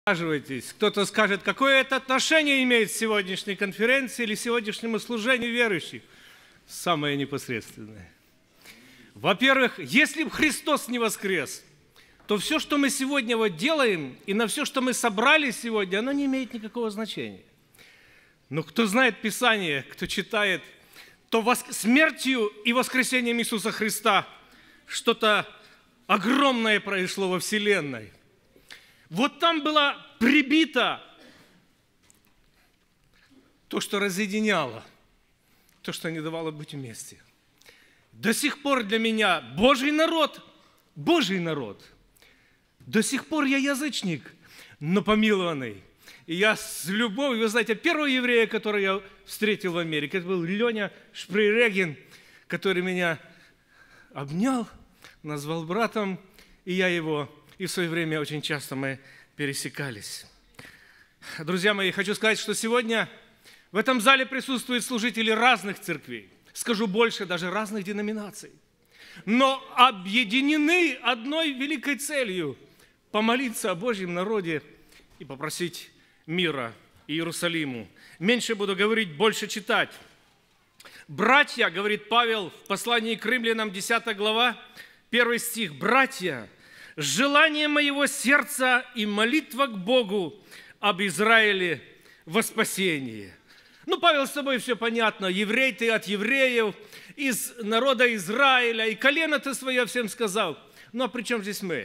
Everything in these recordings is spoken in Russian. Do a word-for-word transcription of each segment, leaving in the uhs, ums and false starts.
Присаживайтесь. Кто-то скажет, какое это отношение имеет к сегодняшней конференции или сегодняшнему служению верующих? Самое непосредственное. Во-первых, если бы Христос не воскрес, то все, что мы сегодня вот делаем, и на все, что мы собрали сегодня, оно не имеет никакого значения. Но кто знает Писание, кто читает, то воск... смертью и воскресением Иисуса Христа что-то огромное произошло во Вселенной. Вот там было прибито то, что разъединяло, то, что не давало быть вместе. До сих пор для меня Божий народ, Божий народ. До сих пор я язычник, но помилованный. И я с любовью, вы знаете, первого еврея, которого я встретил в Америке, это был Леня Шпрейреген, который меня обнял, назвал братом, и я его... И в свое время очень часто мы пересекались. Друзья мои, хочу сказать, что сегодня в этом зале присутствуют служители разных церквей. Скажу больше, даже разных деноминаций. Но объединены одной великой целью – помолиться о Божьем народе и попросить мира Иерусалиму. Меньше буду говорить, больше читать. «Братья», говорит Павел в послании к Римлянам, десятая глава, первый стих, «Братья, желание моего сердца и молитва к Богу об Израиле во спасении». Ну, Павел, с тобой все понятно. Еврей ты от евреев, из народа Израиля, и колено ты свое всем сказал. Ну, а при чем здесь мы?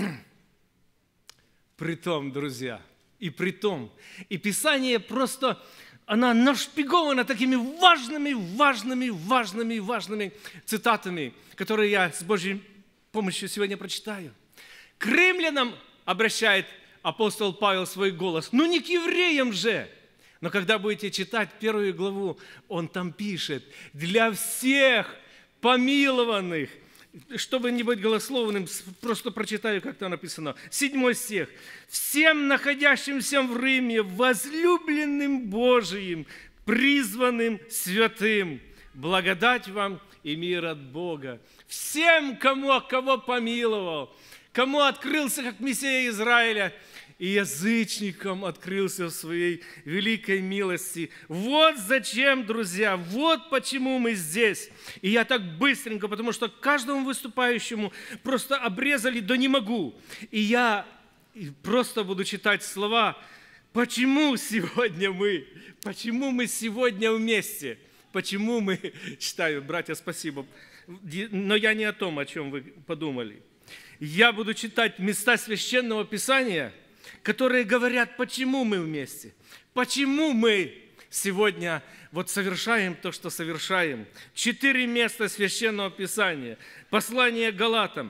Притом, друзья, и притом, и Писание просто, она нашпигована такими важными, важными, важными, важными цитатами, которые я с Божьей помощью сегодня прочитаю. К римлянам обращает апостол Павел свой голос. Ну не к евреям же. Но когда будете читать первую главу, он там пишет: для всех помилованных. Чтобы не быть голословным, просто прочитаю, как там написано. Седьмой стих. Всем находящимся в Риме, возлюбленным Божиим, призванным святым, благодать вам и мир от Бога. Всем, кому, кого помиловал, кому открылся как Мессия Израиля, и язычникам открылся в своей великой милости. Вот зачем, друзья, вот почему мы здесь. И я так быстренько, потому что каждому выступающему просто обрезали, да не могу. И я просто буду читать слова, почему сегодня мы, почему мы сегодня вместе, почему мы, читаю, братья, спасибо, но я не о том, о чем вы подумали. Я буду читать места Священного Писания, которые говорят, почему мы вместе, почему мы сегодня вот совершаем то, что совершаем. Четыре места Священного Писания. Послание к Галатам,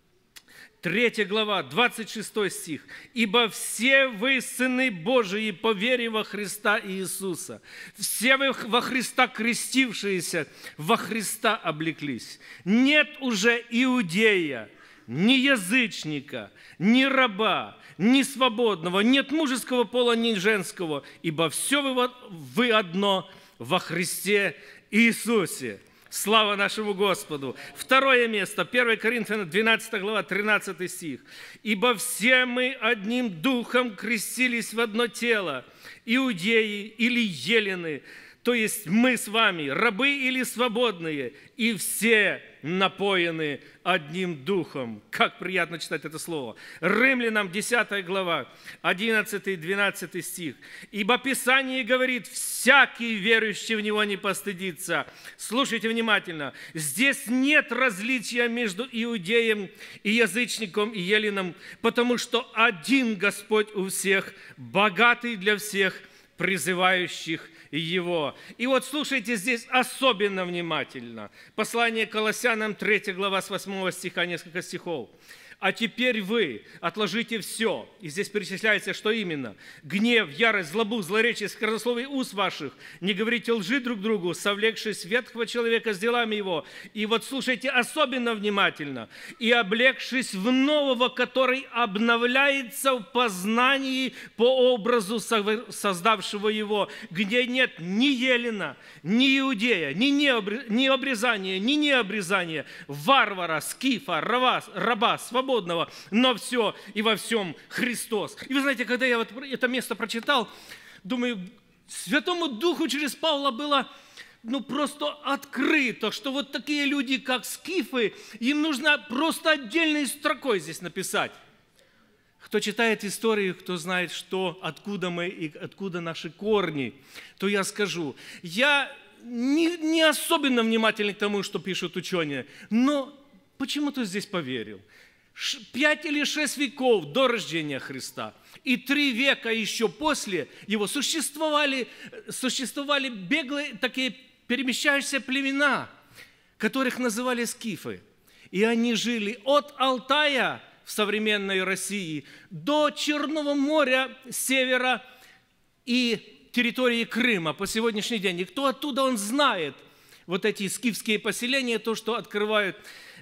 третья глава, двадцать шестой стих. «Ибо все вы, сыны Божии, по вере во Христа Иисуса, все вы во Христа крестившиеся, во Христа облеклись. Нет уже иудея, ни язычника, ни раба, ни свободного, нет мужеского пола, ни женского, ибо все вы, вы одно во Христе Иисусе». Слава нашему Господу! Второе место, первое Коринфянам, двенадцатая глава, тринадцатый стих. «Ибо все мы одним духом крестились в одно тело, иудеи или елены, то есть мы с вами, рабы или свободные, и все напоены одним духом». Как приятно читать это слово. Римлянам, десятая глава, одиннадцатый и двенадцатый стих. «Ибо Писание говорит, всякий верующий в Него не постыдится». Слушайте внимательно. Здесь нет различия между иудеем и язычником и еленом, потому что один Господь у всех, богатый для всех, призывающих Его. И вот слушайте здесь особенно внимательно. Послание к Колоссянам, третья глава, с восьмого стиха, несколько стихов. «А теперь вы отложите все». И здесь перечисляется, что именно. «Гнев, ярость, злобу, злоречие, сквернословие уст ваших. Не говорите лжи друг другу, совлекшись ветхого человека с делами его». И вот слушайте особенно внимательно. «И облегшись в нового, который обновляется в познании по образу создавшего его, где нет ни елена, ни иудея, ни необрезания, ни необрезания, варвара, скифа, раба, раба, свободного, свободного, но все и во всем Христос. И вы знаете, когда я вот это место прочитал, думаю, Святому Духу через Павла было ну, просто открыто, что вот такие люди, как скифы, им нужно просто отдельной строкой здесь написать. Кто читает историю, кто знает, что, откуда мы и откуда наши корни, то я скажу, я не, не особенно внимательный к тому, что пишут ученые, но почему-то здесь поверил. Пять или шесть веков до рождения Христа и три века еще после его существовали, существовали беглые такие перемещающиеся племена, которых называли скифы. И они жили от Алтая в современной России до Черного моря с севера и территории Крыма по сегодняшний день. И кто оттуда, он знает вот эти скифские поселения, то, что открывают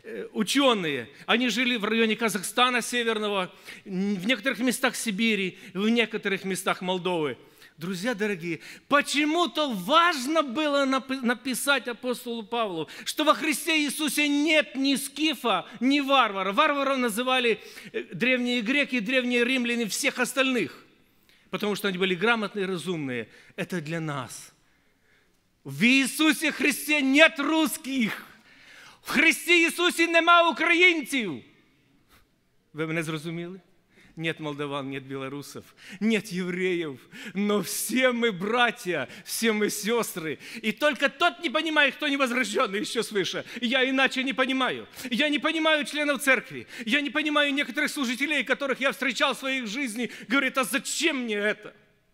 ученые. Они жили в районе Казахстана северного, в некоторых местах Сибири, в некоторых местах Молдовы. Друзья дорогие, почему-то важно было написать апостолу Павлу, что во Христе Иисусе нет ни скифа, ни варвара. Варваров называли древние греки, древние римляне, всех остальных, потому что они были грамотные и разумные. Это для нас. В Иисусе Христе нет русских. В Христі Ісусі нема українців. Ви мене зрозуміли? Нет молдаван, нет белорусов, нет евреев, но все мы братья, все мы сестры. И только тот не понимает, кто невозрожденный еще свыше. Я иначе не понимаю. Я не понимаю членов церкви. Я не понимаю некоторых служителей, которых я встречал в своей жизни. Говорят, а зачем мне это?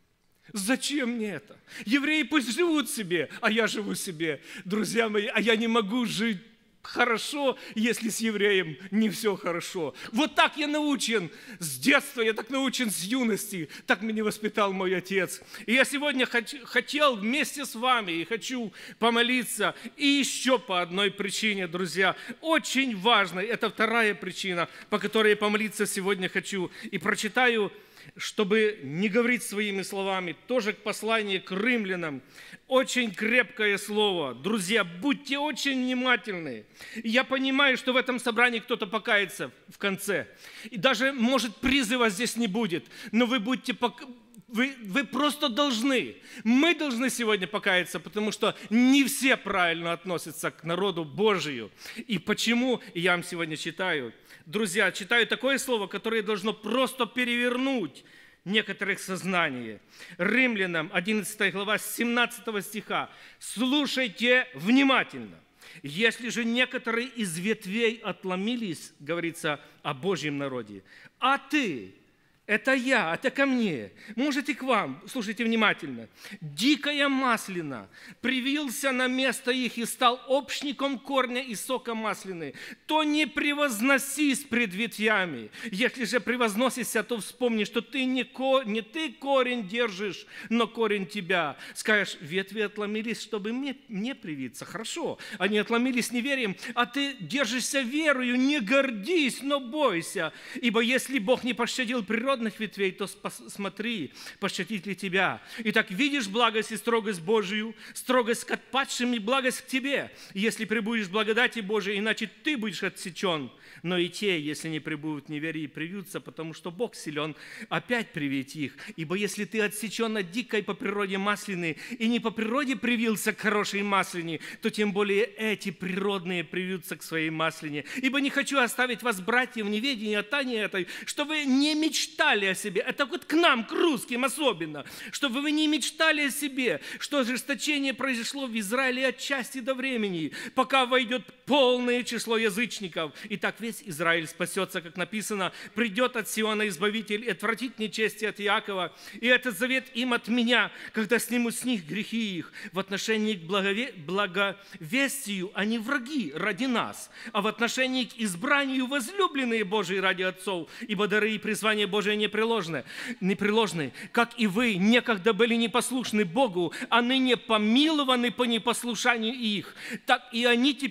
Зачем мне это? Евреи пусть живут себе, а я живу себе. Друзья мои, а я не могу жить хорошо, если с евреем не все хорошо. Вот так я научен с детства, я так научен с юности. Так меня воспитал мой отец. И я сегодня хочу, хотел вместе с вами и хочу помолиться. И еще по одной причине, друзья, очень важной. Это вторая причина, по которой я помолиться сегодня хочу. И прочитаю, чтобы не говорить своими словами, тоже к посланию к римлянам. Очень крепкое слово. Друзья, будьте очень внимательны. Я понимаю, что в этом собрании кто-то покается в конце. И даже, может, призыва здесь не будет. Но вы будьте... Пок... Вы, вы просто должны. Мы должны сегодня покаяться, потому что не все правильно относятся к народу Божию. И почему? Я вам сегодня читаю. Друзья, читаю такое слово, которое должно просто перевернуть некоторых сознание. Римлянам, одиннадцатая глава, семнадцатого стиха. «Слушайте внимательно. Если же некоторые из ветвей отломились, говорится о Божьем народе, а ты...» Это я, это ко мне, может и к вам, слушайте внимательно. «Дикая маслина привился на место их и стал общником корня и сока маслины, то не превозносись пред ветвями. Если же превозносишься, то вспомни, что ты не, ко... не ты корень держишь, но корень тебя». Скажешь, ветви отломились, чтобы мне, мне привиться. Хорошо, они отломились неверием, а ты держишься верою, не гордись, но бойся. Ибо если Бог не пощадил природу, ветвей, то смотри, пощадит ли тебя. Итак, видишь благость и строгость Божию, строгость к отпадшим и благость к тебе, если пребудешь в благодати Божией, иначе ты будешь отсечен. Но и те, если не пребудут в неверии, привьются, потому что Бог силен опять привить их. Ибо если ты отсечен от дикой по природе маслины и не по природе привился к хорошей маслине, то тем более эти природные привьются к своей маслине. Ибо не хочу оставить вас, братья, в неведении о тайне этой, что вы не мечтали о себе. Это вот к нам, к русским особенно. Чтобы вы не мечтали о себе, что ожесточение произошло в Израиле от части до времени, пока войдет полное число язычников. Итак, весь Израиль спасется, как написано, придет от Сиона Избавитель и отвратит нечести от Иакова. И этот завет им от меня, когда сниму с них грехи их. В отношении к благове... благовестию они враги ради нас, а в отношении к избранию возлюбленные Божии ради отцов, ибо дары и призвания Божие непреложны, непреложны, как и вы некогда были непослушны Богу, а ныне помилованы по непослушанию их, так и они теперь непослушны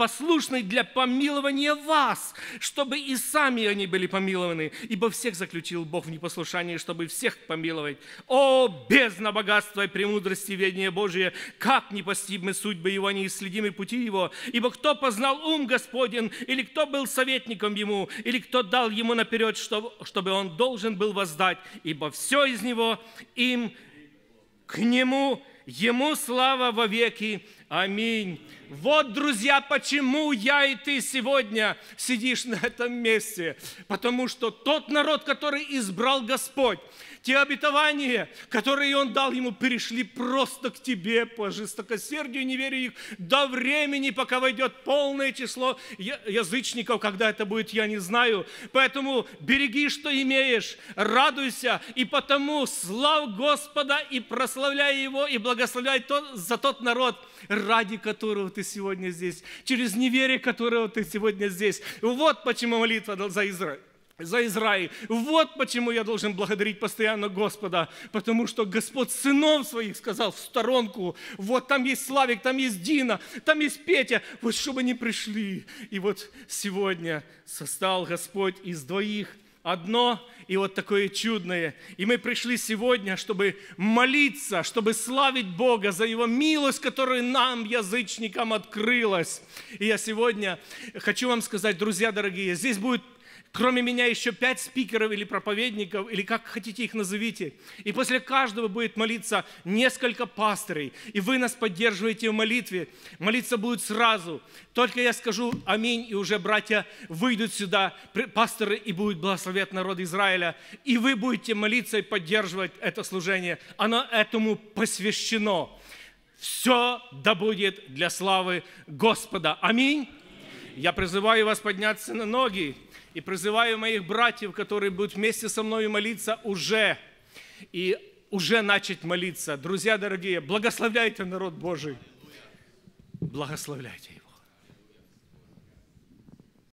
послушный для помилования вас, чтобы и сами они были помилованы. Ибо всех заключил Бог в непослушании, чтобы всех помиловать. О, бездна богатства и премудрости ведения Божия! Как не постигнем судьбы Его, не исследимы пути Его! Ибо кто познал ум Господень, или кто был советником Ему, или кто дал Ему наперед, чтобы Он должен был воздать? Ибо все из Него, им, к Нему, Ему слава во веки. Аминь. Вот, друзья, почему я и ты сегодня сидишь на этом месте. Потому что тот народ, который избрал Господь, те обетования, которые Он дал ему, перешли просто к тебе по жестокосердию и неверию их до времени, пока войдет полное число язычников. Когда это будет, я не знаю. Поэтому береги, что имеешь, радуйся, и потому славь Господа и прославляй Его, и благословляй тот, за тот народ, ради которого ты сегодня здесь, через неверие которого ты сегодня здесь. Вот почему молитва за Израиль. За Израиль. Вот почему я должен благодарить постоянно Господа, потому что Господь сынов своих сказал в сторонку, вот там есть Славик, там есть Дина, там есть Петя, вот чтобы они пришли. И вот сегодня состал Господь из двоих одно, и вот такое чудное. И мы пришли сегодня, чтобы молиться, чтобы славить Бога за Его милость, которая нам, язычникам, открылась. И я сегодня хочу вам сказать, друзья дорогие, здесь будет кроме меня еще пять спикеров или проповедников, или как хотите их назовите. И после каждого будет молиться несколько пастырей. И вы нас поддерживаете в молитве. Молиться будут сразу. Только я скажу аминь, и уже братья выйдут сюда, пасторы, и будут благословлять народ Израиля. И вы будете молиться и поддерживать это служение. Оно этому посвящено. Все да будет для славы Господа. Аминь. Я призываю вас подняться на ноги. И призываю моих братьев, которые будут вместе со мной молиться уже, и уже начать молиться. Друзья дорогие, благословляйте народ Божий. Благословляйте его.